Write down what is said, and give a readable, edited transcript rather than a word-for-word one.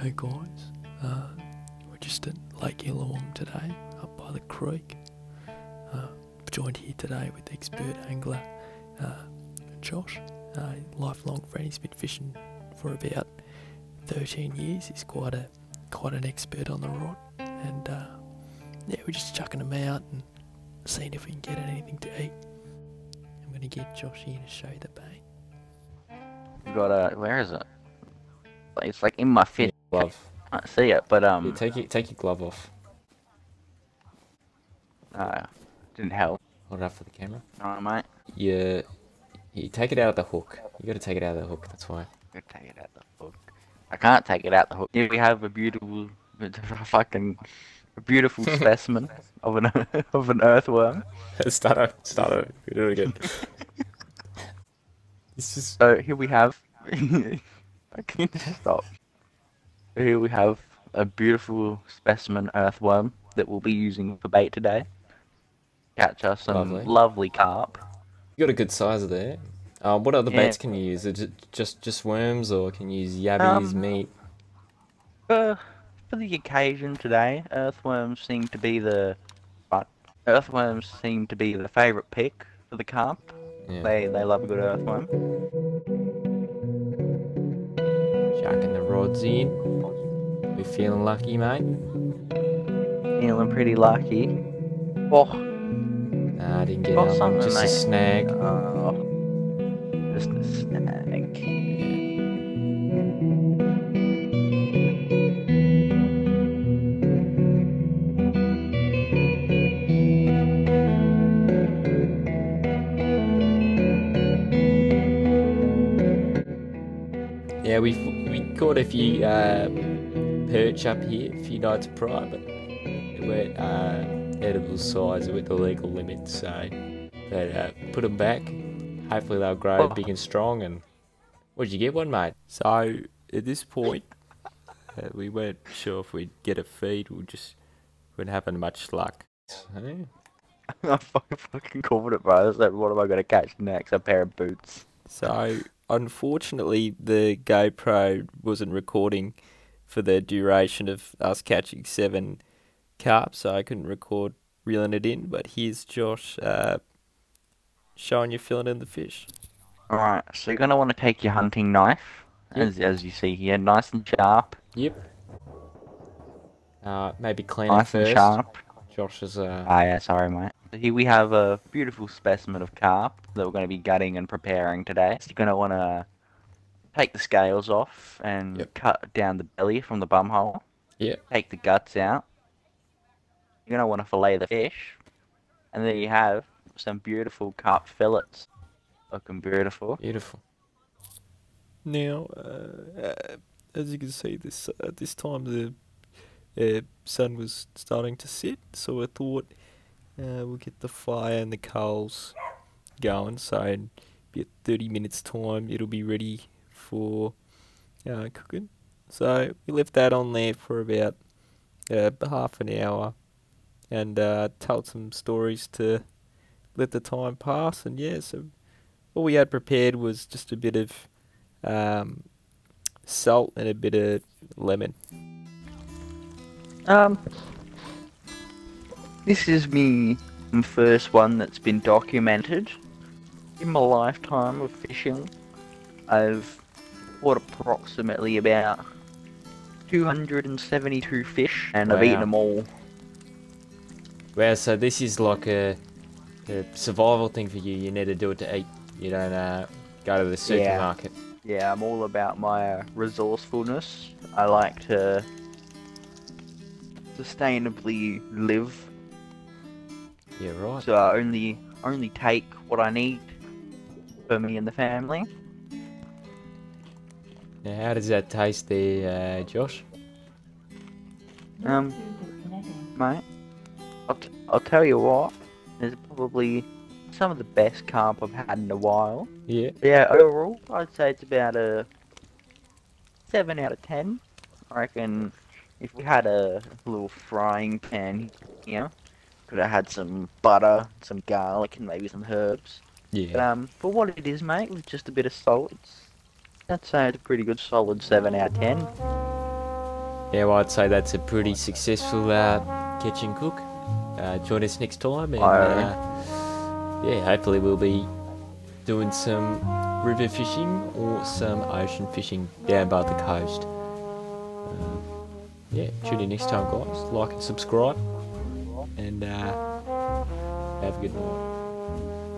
Hey guys, we're just at Lake Illawong today, up by the creek. Joined here today with expert angler Josh, lifelong friend. He's been fishing for about 13 years. He's quite an expert on the rod, and yeah, we're just chucking them out and seeing if we can get anything to eat. I'm gonna get Josh here to show you the bait. We got a, where is it? It's like in my fish Glove. I can't see it, but Yeah, take your glove off. didn't help. Hold it up for the camera. Alright, mate. You take it out of the hook. You gotta take it out of the hook, that's why. Gotta take it out the hook. I can't take it out the hook. Here we have a beautiful, specimen of an earthworm. Start over. We do it again. It's just... So here we have. I can't stop. So here we have a beautiful specimen earthworm that we'll be using for bait today. Catch us some lovely carp. You got a good size there. What other baits can you use? Is it just worms, or can you use yabbies, meat? For the occasion today, earthworms seem to be the favourite pick for the carp. Yeah. They love a good earthworm. Chucking the rods in. We feeling lucky, mate? Feeling pretty lucky. Oh, Nah, I didn't get got that one. something, Just mate. a snag. Just a snag. Yeah, we caught a few perch up here a few nights prior, but they weren't edible size with the legal limit, so they put them back. Hopefully they'll grow big and strong. And what did you get one, mate? So at this point, we weren't sure if we'd get a feed. Wouldn't have much luck. Hey? I fucking called it, bro. So what am I gonna catch next? A pair of boots. So unfortunately, the GoPro wasn't recording for the duration of us catching 7 carp, so I couldn't record reeling it in. But here's Josh showing you filling in the fish. Alright, so you're gonna want to take your hunting knife, as you see here, nice and sharp. Yep. Maybe clean Nice it and first. sharp. Josh is Yeah, sorry, mate. So here we have a beautiful specimen of carp that we're going to be gutting and preparing today. So you're going to want to take the scales off and cut down the belly from the bum hole. Yeah. Take the guts out. You're going to want to fillet the fish. And there you have some beautiful carp fillets. Looking beautiful. Beautiful. Now, as you can see, this time the sun was starting to set, so I thought we'll get the fire and the coals going. So in about 30 minutes time, it'll be ready for cooking. So we left that on there for about half an hour, and told some stories to let the time pass. And yeah, so all we had prepared was just a bit of salt and a bit of lemon. This is me first one that's been documented. In my lifetime of fishing, I've caught approximately about 272 fish, and I've eaten them all. Well, so this is like a survival thing for you. You need to do it to eat. You don't go to the supermarket. Yeah, I'm all about my resourcefulness. I like to sustainably live. Yeah, right. So I only take what I need for me and the family. Now, how does that taste there, Josh? Mate, I'll tell you what. There's probably some of the best carp I've had in a while. Yeah. Yeah, overall, I'd say it's about a 7 out of 10. I reckon if we had a little frying pan, you know, could have had some butter, some garlic, and maybe some herbs. Yeah. But for what it is, mate, with just a bit of salt, I'd say it's a pretty good solid 7 out of 10. Now I'd say that's a pretty successful catch and cook. Join us next time, and yeah, hopefully we'll be doing some river fishing or some ocean fishing down by the coast. Yeah, tune in next time, guys. Like and subscribe, and have a good night.